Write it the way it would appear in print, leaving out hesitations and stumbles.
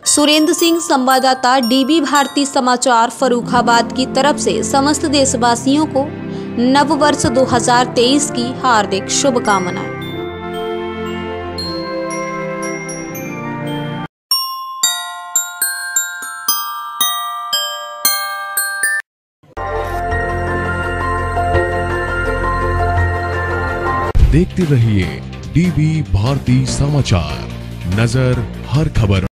सुरेंद्र सिंह, संवाददाता डीबी भारती समाचार, फर्रुखाबाद की तरफ से समस्त देशवासियों को नव वर्ष 2023 की हार्दिक शुभकामनाएं। देखते रहिए डीबी भारती समाचार, नजर हर खबर।